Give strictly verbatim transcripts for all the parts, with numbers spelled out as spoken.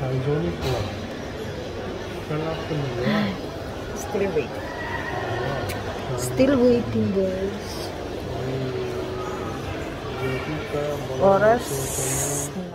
it's only four. Turn off the mirror. Still waiting. Still waiting, guys. Oras na.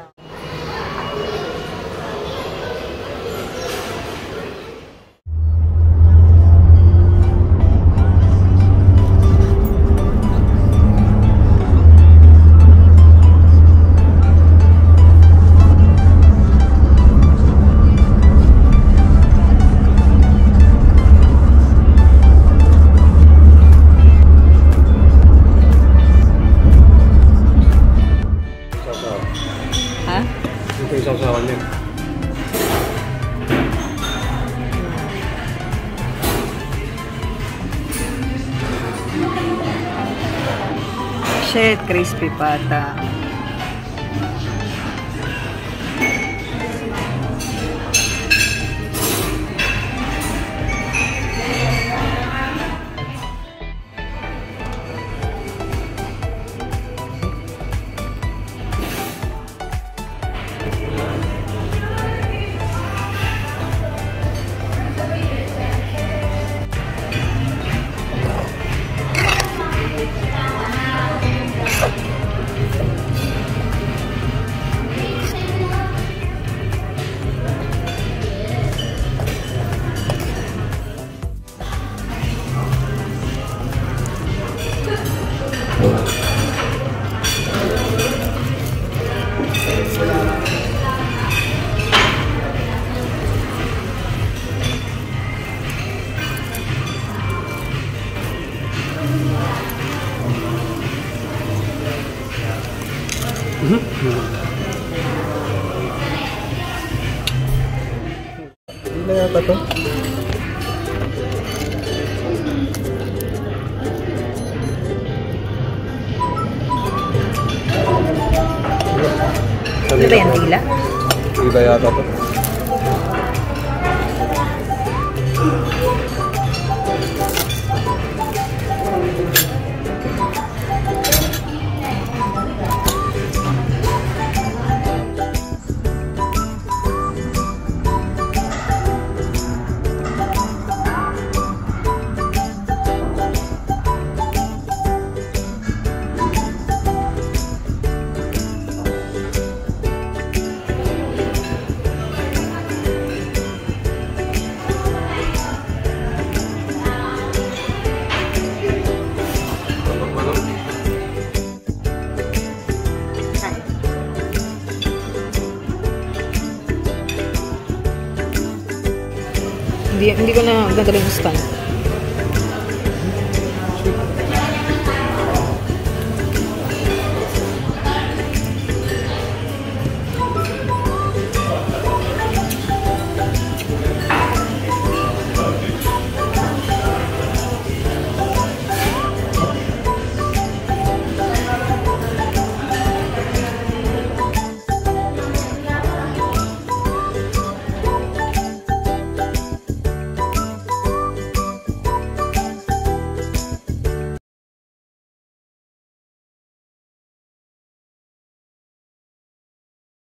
Ito yung sausawan niya. Shit, crispy pata. Hindi na yata to. Ano ba yan, tila? Tila yata to. Hindi, hindi ko na gagaling sa stand.